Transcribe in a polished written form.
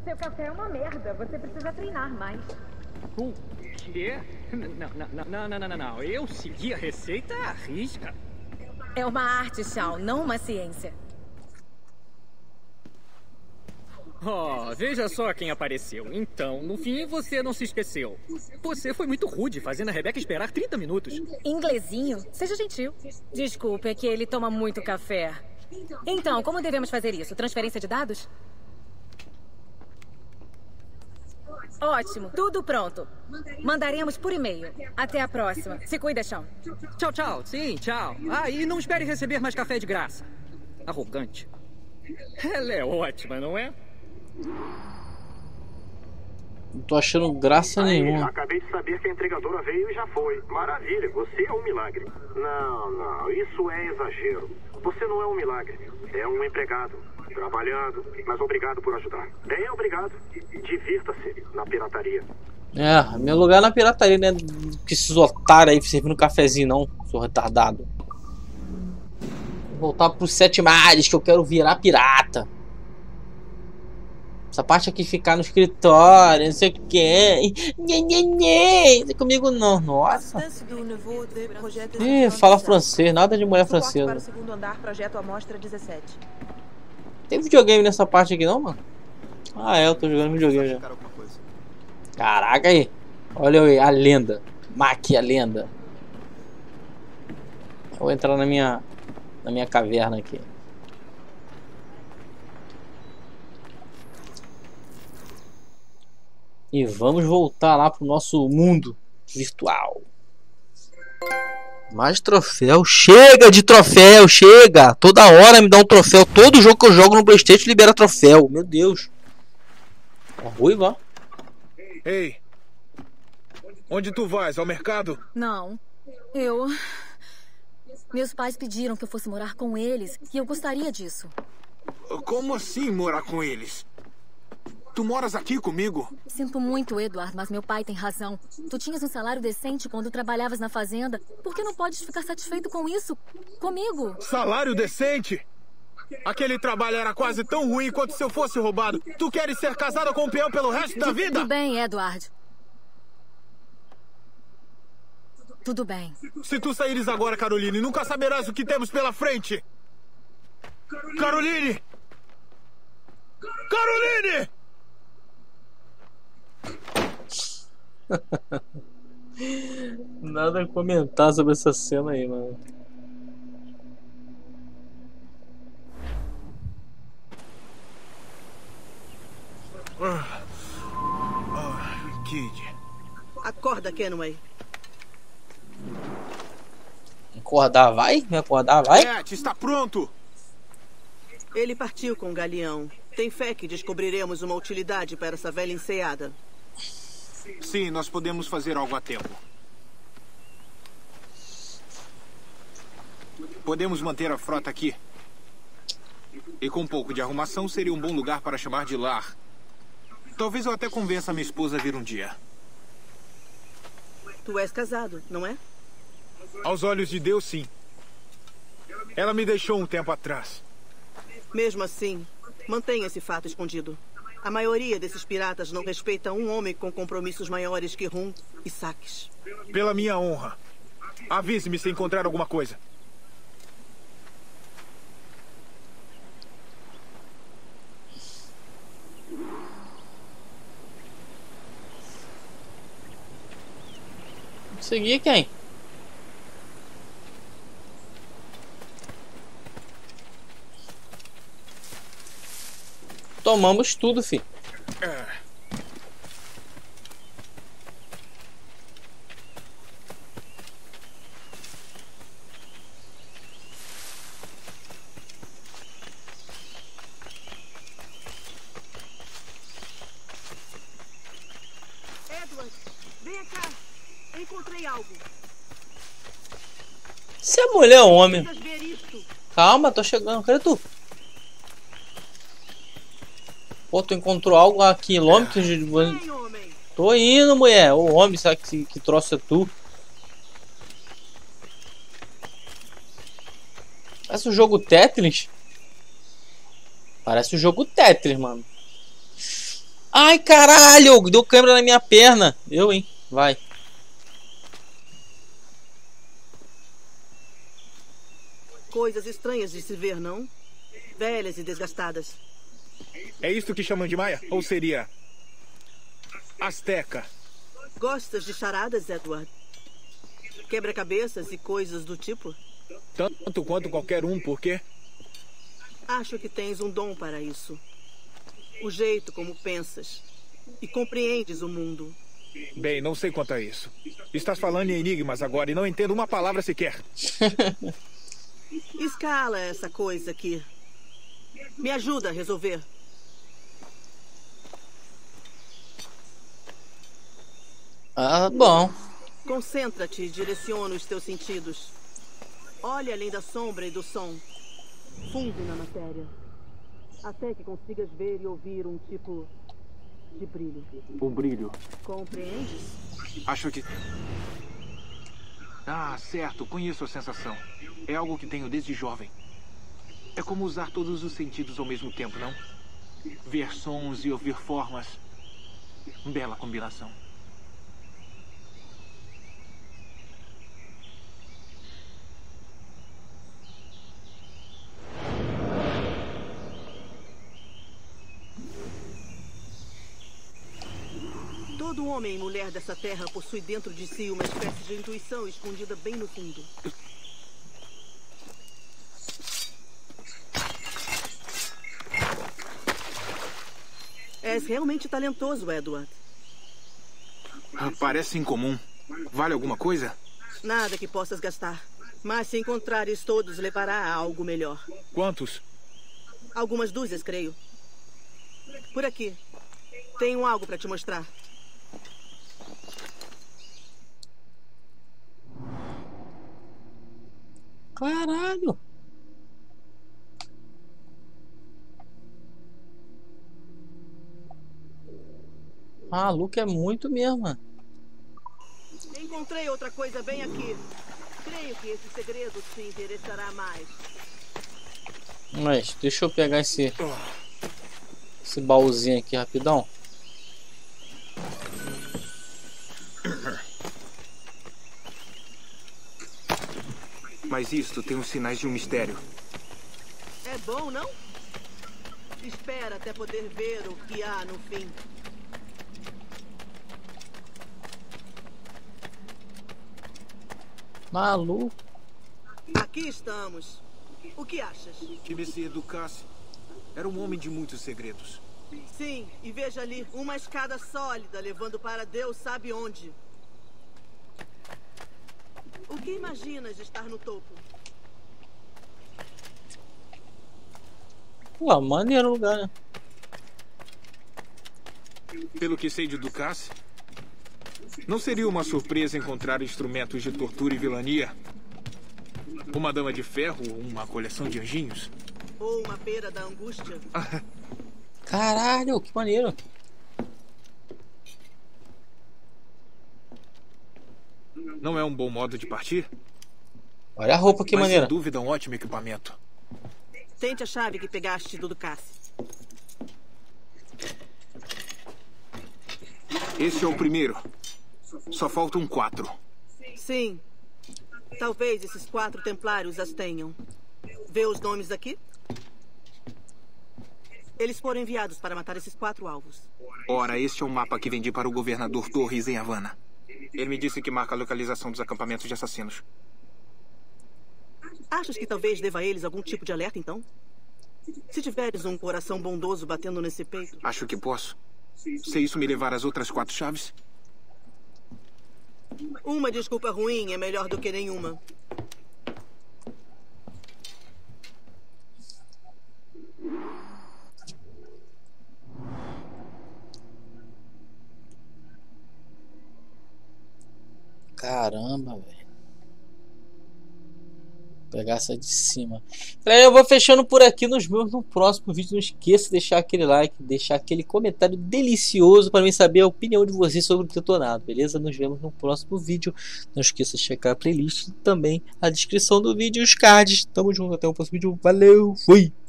Seu café é uma merda. Você precisa treinar mais. O quê? Não. Eu segui a receita à risca. É uma arte, Shaw, não uma ciência. Oh, veja só quem apareceu. Então, no fim, você não se esqueceu. Você foi muito rude, fazendo a Rebeca esperar 30 minutos. Inglesinho? Seja gentil. Desculpe, é que ele toma muito café. Então, como devemos fazer isso? Transferência de dados? Ótimo, tudo pronto. Mandaremos por e-mail. Até a próxima. Se cuida, Shaw. Tchau. Sim, tchau. Ah, e não espere receber mais café de graça. Arrogante. Ela é ótima, não é? Não tô achando graça nenhuma. Acabei de saber que a entregadora veio e já foi. Maravilha, você é um milagre. Não, isso é exagero. Você não é um milagre. É um empregado. Trabalhando, mas obrigado por ajudar. Bem, obrigado. Divirta-se na pirataria. É, meu lugar é na pirataria, né? Que esses otários aí servindo cafezinho, não. Sou retardado. Vou voltar pros 7 mares, que eu quero virar pirata. Essa parte aqui de ficar no escritório, não sei o que. Não é comigo não, nossa. Ih, fala francês, nada de mulher francesa. Para o segundo andar, projeto Amostra 17. Tem videogame nessa parte aqui não, mano? Ah, é, eu tô jogando videogame já. Caraca aí. Olha aí, a lenda. Maqui, a lenda. Vou entrar na minha caverna aqui. E vamos voltar lá pro nosso mundo virtual. Mais troféu. Chega de troféu, chega. Toda hora me dá um troféu. Todo jogo que eu jogo no PlayStation libera troféu. Meu Deus. É ruiva. Ei. Onde tu vais? Ao mercado? Não. Meus pais pediram que eu fosse morar com eles e eu gostaria disso. Como assim morar com eles? Tu moras aqui comigo? Sinto muito, Edward, mas meu pai tem razão. Tu tinhas um salário decente quando trabalhavas na fazenda. Por que não podes ficar satisfeito com isso? Comigo? Salário decente? Aquele trabalho era quase tão ruim quanto se eu fosse roubado. Tu queres ser casada com um peão pelo resto da vida? Tudo bem, Edward. Tudo bem. Se tu saíres agora, Caroline, nunca saberás o que temos pela frente. Caroline! Caroline! Nada a comentar sobre essa cena aí, mano. Kid. Acorda, Kenway. Acordar vai? Me acordar vai? Cat, está pronto! Ele partiu com o galeão. Tem fé que descobriremos uma utilidade para essa velha enseada. Sim, nós podemos fazer algo a tempo. Podemos manter a frota aqui. E com um pouco de arrumação seria um bom lugar para chamar de lar. Talvez eu até convença minha esposa a vir um dia. Tu és casado, não é? Aos olhos de Deus, sim. Ela me deixou um tempo atrás. Mesmo assim, mantenha esse fato escondido. A maioria desses piratas não respeita um homem com compromissos maiores que rum e saques. Pela minha honra, avise-me se encontrar alguma coisa. Seguir quem? Tomamos tudo, filho. Edward, vem cá. Encontrei algo. Se é mulher ou homem? Precisas ver isto. Calma, tô chegando. Cadê tu? Pô, tu encontrou algo a quilômetros de... Vem, homem. Tô indo, mulher. Ô, homem, sabe que troço é tu? Parece o jogo Tetris. Parece o jogo Tetris, mano. Ai, caralho! Deu câimbra na minha perna. Eu, hein? Vai. Coisas estranhas de se ver, não? Velhas e desgastadas. É isso que chamam de Maia? Ou seria... Azteca? Gostas de charadas, Edward? Quebra-cabeças e coisas do tipo? Tanto quanto qualquer um, por quê? Acho que tens um dom para isso. O jeito como pensas e compreendes o mundo. Bem, não sei quanto a isso. Estás falando em enigmas agora e não entendo uma palavra sequer. Escala essa coisa aqui. Me ajuda a resolver. Ah, bom. Concentra-te e direciona os teus sentidos. Olhe além da sombra e do som. Fundo na matéria. Até que consigas ver e ouvir um tipo de brilho. Um brilho. Compreendes? Acho que... Ah, certo. Conheço a sensação. É algo que tenho desde jovem. É como usar todos os sentidos ao mesmo tempo, não? Ver sons e ouvir formas. Bela combinação. Todo homem e mulher dessa terra possui dentro de si uma espécie de intuição escondida bem no fundo. És realmente talentoso, Edward. Parece incomum. Vale alguma coisa? Nada que possas gastar. Mas se encontrares todos, levará a algo melhor. Quantos? Algumas dúzias, creio. Por aqui. Tenho algo para te mostrar. Caralho. Maluco é muito mesmo. Encontrei outra coisa bem aqui. Creio que esse segredo te interessará mais. Mas deixa eu pegar esse baúzinho aqui rapidão. Mas isto tem os sinais de um mistério. É bom, não? Espera até poder ver o que há no fim. Maluco. Aqui estamos. O que achas? Que Messias educasse. Era um homem de muitos segredos. Sim, e veja ali, uma escada sólida levando para Deus sabe onde. O que imaginas de estar no topo? Pô, maneiro o lugar, né? Pelo que sei de Ducasse, não seria uma surpresa encontrar instrumentos de tortura e vilania? Uma dama de ferro ou uma coleção de anjinhos? Ou uma pera da angústia? Caralho, que maneiro. Não é um bom modo de partir? Olha a roupa, que Mas, maneira. sem dúvida, um ótimo equipamento. Tente a chave que pegaste do Ducasse. Esse é o primeiro. Só faltam 4. Sim. Talvez esses 4 templários as tenham. Vê os nomes aqui? Eles foram enviados para matar esses 4 alvos. Ora, este é um mapa que vendi para o governador Torres em Havana. Ele me disse que marca a localização dos acampamentos de assassinos. Achas que talvez deva a eles algum tipo de alerta, então? Se tiveres um coração bondoso batendo nesse peito... Acho que posso. Se isso me levar às outras 4 chaves... Uma desculpa ruim é melhor do que nenhuma. Caramba, velho. Pegar essa de cima. Eu vou fechando por aqui. Nos vemos no próximo vídeo. Não esqueça de deixar aquele like, deixar aquele comentário delicioso para mim saber a opinião de vocês sobre o detonado, beleza? Nos vemos no próximo vídeo. Não esqueça de checar a playlist e também a descrição do vídeo e os cards. Tamo junto, até o próximo vídeo. Valeu, fui!